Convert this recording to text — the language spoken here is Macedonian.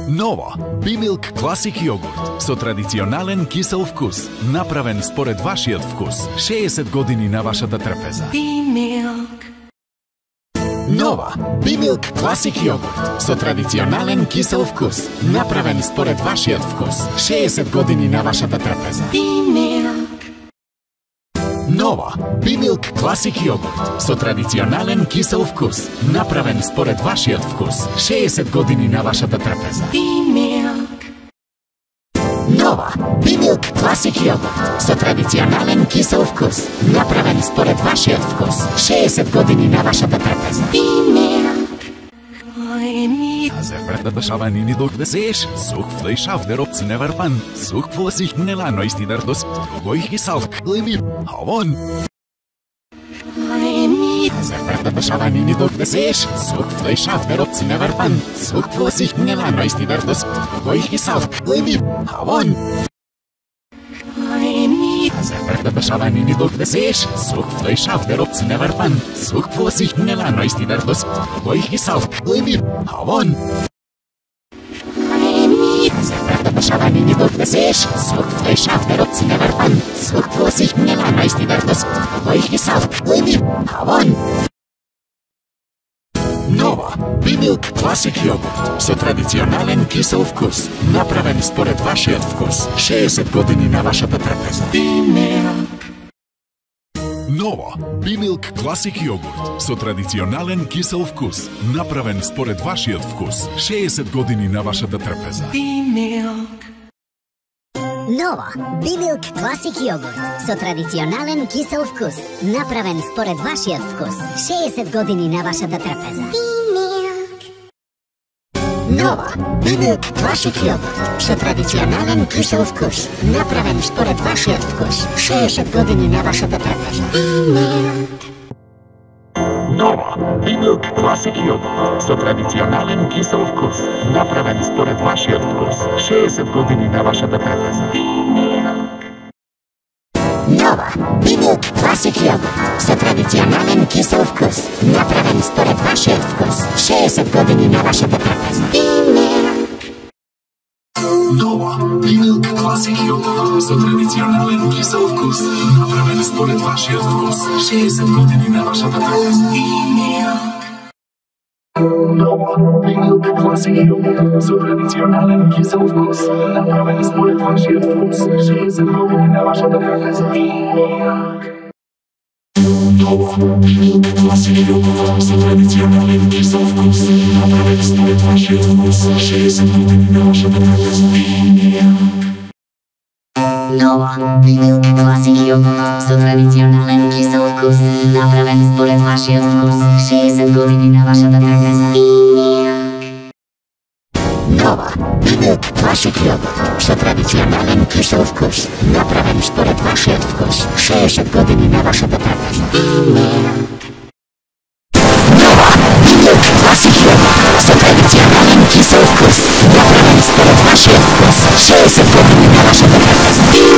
Novo, BiMilk Classic jogurt со традиционален кисел вкус, направен според вашиот вкус. 60 години на вашата трпеза. BiMilk. Novo, BiMilk Classic jogurt со традиционален кисел вкус, направен според вашиот вкус. 60 години на вашата трпеза. BiMilk. Novo, BiMilk Classic jogurt со традиционален кисел вкус, направен според вашиот вкус. 60 години на вашата трпеза. BiMilk. Novo, BiMilk Classic jogurt со традиционален кисел вкус, направен според вашиот вкус. 60 години на вашата трпеза. BiMilk. Azerbrandadashavanin i dok desees, zoek vlees af der op zijn verpan. Zoek voor zich nela noisty der dos, gooi jezelf glimmer, gewoon. Azerbrandadashavanin i dok desees, zoek vlees af der op zijn verpan. Zoek voor zich nela noisty der dos, gooi jezelf glimmer, gewoon. Azerbrandadashavanin i dok desees, zoek vlees af der op zijn verpan. Zoek voor zich nela noisty der dos, gooi jezelf glimmer, gewoon. Azerbrandadashavanin i dok desees, zoek vlees af der op zijn verpan. Zoek voor zich nela noisty der dos, gooi jezelf glimmer, gewoon. Novo, BiMilk Classic jogurt со традиционален кисел вкус, направен според вашиот вкус. 60 години на вашата трпеза. BiMilk. Novo, BiMilk Classic jogurt со традиционален кисел вкус, направен според вашиот вкус. 60 години на вашата трпеза. BiMilk. Novo, BiMilk Classic jogurt со традиционален кисел вкус, направен според вашиот вкус. 60 години на вашата трпеза. BiMilk. Novo, BiMilk Classic jogurt со традиционален кисел вкус, направен според вашиот вкус. 60 години на вашата трпеза. BiMilk. Novo, BiMilk Classic jogurt со традиционален кисел вкус, направен според вашиот вкус. 60 години на вашата трпеза. Novo, BiMilk Classic jogurt со традиционален кисел вкус, направен според вашиот вкус. 60 години на вашата трпеза. BiMilk. Novo, BiMilk Classic jogurt со традиционален кисел вкус, направен според вашиот вкус. 60 години на вашата трпеза. Novo, BiMilk Classic jogurt со традиционален кисел вкус, направен според вашиот вкус. 60 години на вашата трпеза. Novo, BiMilk Classic jogurt со традиционален кисел вкус, направен според вашиот вкус. 60 години на вашата трпеза. Novo, BiMilk Classic jogurt со традиционален кисел вкус, направен според вашиот вкус. 60 години на вашата трпеза. Novo, BiMilk Classic jogurt со традиционален кисел вкус, направен според вашиот вкус. 60 години на вашата трпеза. Novo, BiMilk Classic jogurt со традиционален кисел вкус, направен според вашиот вкус. 60 години на вашата трпеза.